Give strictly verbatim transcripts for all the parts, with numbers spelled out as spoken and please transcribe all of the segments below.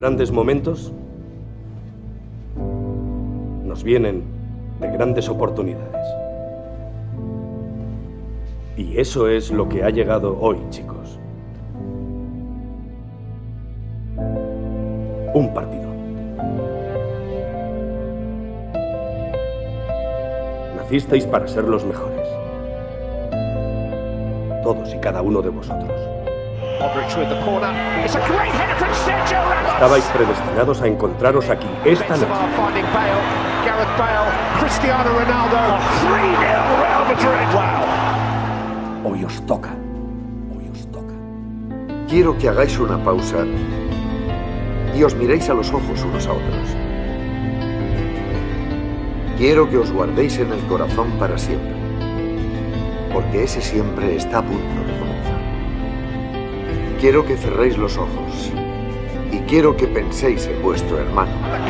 Grandes momentos nos vienen de grandes oportunidades. Y eso es lo que ha llegado hoy, chicos. Un partido. Nacisteis para ser los mejores. Todos y cada uno de vosotros. Estabais predestinados a encontraros aquí esta noche. Hoy os toca. Hoy os toca. Quiero que hagáis una pausa y os miréis a los ojos unos a otros. Quiero que os guardéis en el corazón para siempre, porque ese siempre está a punto de comenzar. Quiero que cerréis los ojos y quiero que penséis en vuestro hermano.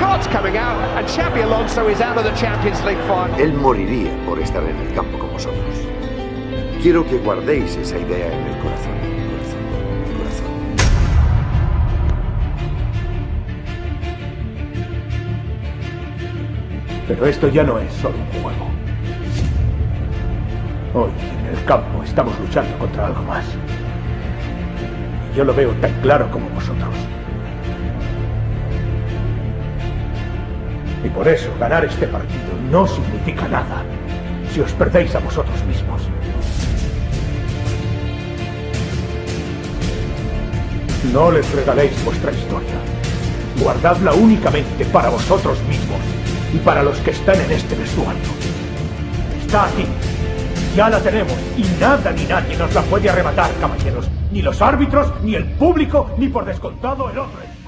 Él moriría por estar en el campo con vosotros. Quiero que guardéis esa idea en el corazón, corazón, corazón. Pero esto ya no es solo un juego. Hoy, en el campo, estamos luchando contra algo más. Y yo lo veo tan claro como vosotros. Y por eso, ganar este partido no significa nada si os perdéis a vosotros mismos. No les regaléis vuestra historia. Guardadla únicamente para vosotros mismos y para los que están en este vestuario. Está aquí. Ya la tenemos y nada ni nadie nos la puede arrebatar, caballeros. Ni los árbitros, ni el público, ni por descontado el hombre.